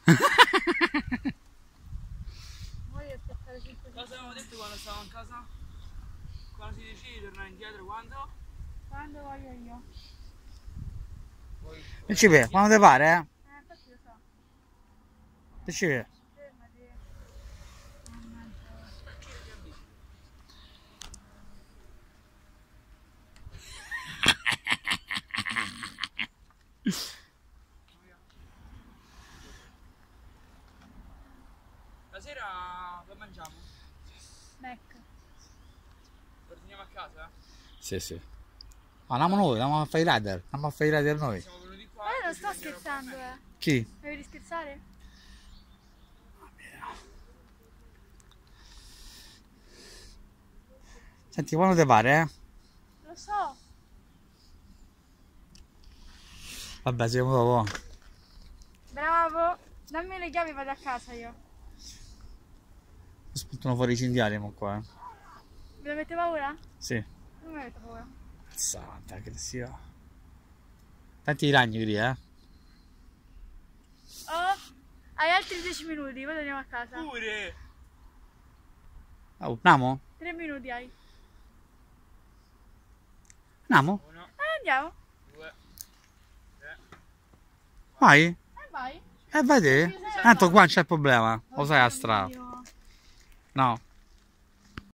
Cosa avevamo detto quando stavamo in casa? Quando si decide di tornare indietro, quando? Quando voglio io. Principe, quando ti pare, Infatti lo so. Principe. Fermati. La sera che mangiamo? Mac. Torniamo a casa? Sì, sì. Ma andiamo noi, andiamo a fare i rider. Andiamo a fare i rider noi. Siamo venuti qua. Ma io non ci sto prendiamo scherzando, con me. Chi? Mi devi scherzare? Senti, quando ti pare, Lo so. Vabbè, ci vediamo dopo. Bravo. Dammi le chiavi e vado a casa io. Spuntano fuori i cinghiali, mo qua. Vi avete paura? Sì. Non mi avete paura. Santa, aggressiva. Tanti ragni lì, Oh, hai altri 10 minuti, poi torniamo a casa. Pure! Oh, andiamo? 3 minuti hai. Andiamo? Uno, Andiamo. 2, 3. Vai? Vai. Vai te. Tanto qua non c'è problema. Lo sai la strada. Oddio. No.